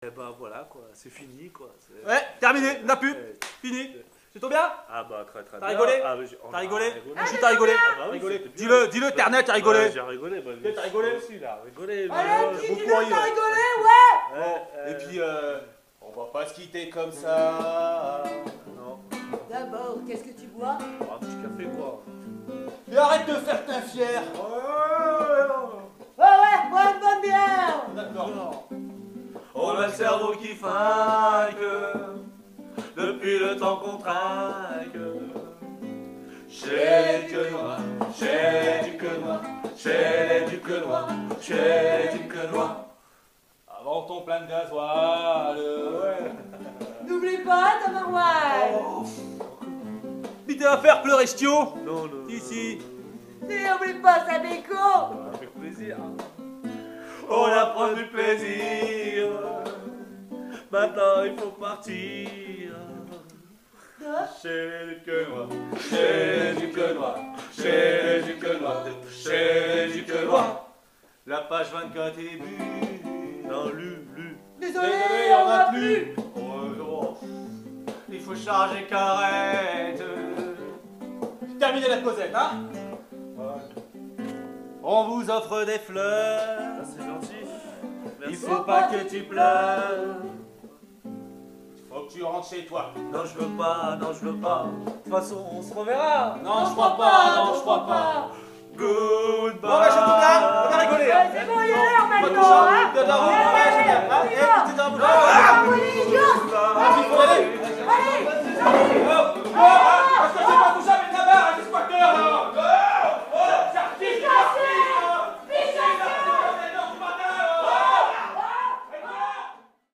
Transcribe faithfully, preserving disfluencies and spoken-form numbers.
Et bah voilà quoi, c'est fini quoi. Ouais, terminé, n'a plus, Ouais. fini. C'est tout bien? Ah bah très très T'as bien. rigolé? Ah, bah, j'ai- on T'as a rigolé? rigolé. Ah, t'as rigolé? Ah bah oui, rigolé. c'était bien. Dis-le, dis-le, Ternet, t'as rigolé? Ouais, j'ai rigolé. Bah, T'as rigolé aussi, là, rigolé. Allez, mais, petit euh, dis-le, beaucoup ri, t'as ouais. rigolé, ouais. Ouais, Et euh, puis, euh, on va pas se quitter comme ça. non. D'abord, qu'est-ce que tu bois? Un petit café quoi. Et arrête de faire ta fière. Oh ouais, bois une bonne bière. D'accord. On a le cerveau qui faille depuis le temps qu'on traque. Chez les Duquenois, chez les Duquenois, chez les Duquenois, chez les Duquenois. Avant ton plein de gasoil. N'oublie pas ta maroilles. Puis t'es à faire pleurer Stio. Non, non. Ici. Et n'oublie pas sa déco. Avec plaisir. On apprend du plaisir. Maintenant il faut partir. Chez les Duquenois, chez les Duquenois, chez les Duquenois, chez les Duquenois. La page vingt-quatre est vue. Non, lu, lu. Désolé, Désolé, on va plus. Oh, non. Il faut charger carrette. Terminez la causette, hein? On vous offre des fleurs. Ah, c'est gentil. Il Merci. faut pas que tu pleures. Faut que tu rentres chez toi. Non, je veux pas, non, je veux pas. De toute façon, on se reverra. Non, je crois pas, non, je crois pas. Goodbye. Bon, bah, je tout bien. On a rigolé, hein. Ouais, c'est bon, il est l'heure Bonne maintenant, chance. hein. De la route, Allez, ouais, allez. génial, hein.